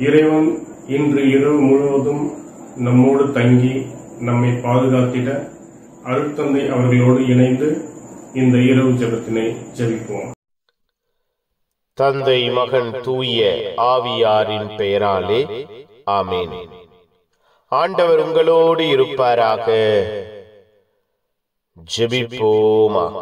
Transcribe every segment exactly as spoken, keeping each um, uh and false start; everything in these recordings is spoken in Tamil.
இறைவன் இன்று இரவு முழுவதும் நம்மோடு தங்கி நம்மை பாதுகாத்திட அருட்தந்தை அவர்களோடு இணைந்து இந்த இரவு ஜெபத்தினை ஜெபிப்போம். தந்தை, மகன், தூய ஆவியாரின் பெயராலே ஆமென். ஆண்டவர் உங்களோடு இருப்பாராக. ஜெபிப்போமாக.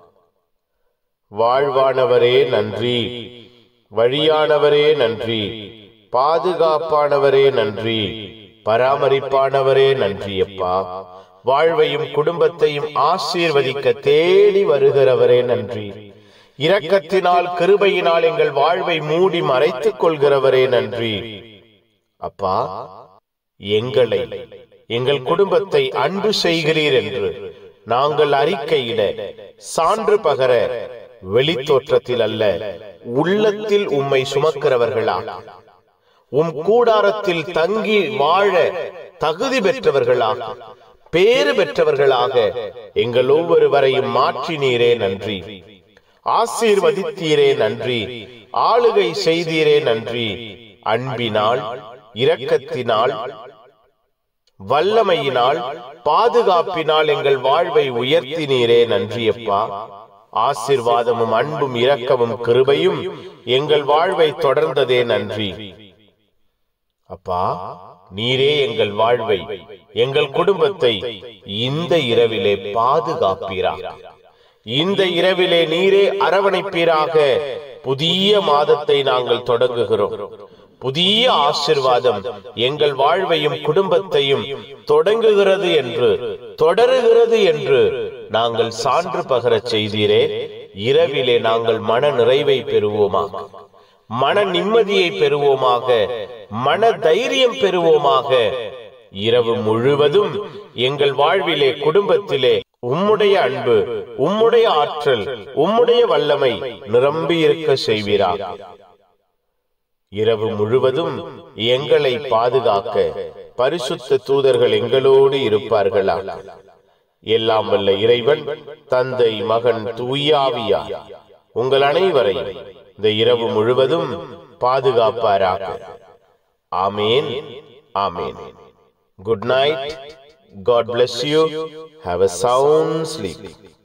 வாழ்வானவரே நன்றி, வழியானவரே நன்றி, பாதுகாப்பானவரே நன்றி, பராமரிப்பானவரே நன்றி. அப்பா, வாழ்வையும் குடும்பத்தையும் ஆசீர்வதிக்க தேடி வருகிறவரே நன்றி. இரக்கத்தினால் கிருபையினால் எங்கள் வாழ்வை மூடி மறைத்துக் கொள்கிறவரே நன்றி. அப்பா, எங்களை எங்கள் குடும்பத்தை அன்பு செய்கிறீர் என்று நாங்கள் அறிக்கையிட சான்று பகர வெளித்தோற்றத்தில் அல்ல, உள்ளத்தில் உம்மை சுமக்கிறவர்களாக, உம் கூடாரத்தில் தங்கி வாழ தகுதி பெற்றவர்களாக, பேறு பெற்றவர்களாக எங்கள் ஒவ்வொருவரையும் மாற்றினீரே நன்றி. ஆசீர்வதித்தீரே நன்றி. ஆளுகை செய்தீரே நன்றி. அன்பினால், இரக்கத்தினால், வல்லமையினால், பாதுகாப்பினால் எங்கள் வாழ்வை உயர்த்தினீரே நன்றி. அப்பா, ஆசீர்வாதமும் அன்பும் இரக்கமும் கிருபையும் எங்கள் வாழ்வை தொடர்ந்ததே நன்றி. அப்பா, நீரே எங்கள் வாழ்வை, எங்கள் குடும்பத்தை இந்த இரவிலே பாதுகாப்பீராக. இந்த இரவிலே நீரே அரவணைப்பீராக. புதிய மாதத்தை நாங்கள் தொடங்குகிறோம். புதிய ஆசீர்வாதம் எங்கள் வாழ்வையும் குடும்பத்தையும் தொடங்குகிறது என்று, தொடருகிறது என்று நாங்கள் சான்று பகர செய்தீரே. இரவிலே நாங்கள் மன நிறைவை பெறுவோமாக, மன நிம்மதியை பெறுவோமாக, மன தைரியம் பெறுவோமாக. இரவு முழுவதும் எங்கள் வாழ்விலே, குடும்பத்திலே உம்முடைய அன்பு, உம்முடைய ஆற்றல், உம்முடைய வல்லமை நிரம்பி இருக்க செய்வீராக. இரவு முழுவதும் எங்களை பாதுகாக்க பரிசுத்த தூதர்கள் எங்களோடு இருப்பார்களா. எல்லாம் வல்ல இறைவன், தந்தை, மகன், தூய ஆவியார் உங்கள் அனைவரையும் இந்த இரவு முழுவதும் பாதுகாப்பாராக. Amen, amen. Good night. God bless you. Have a sound sleep.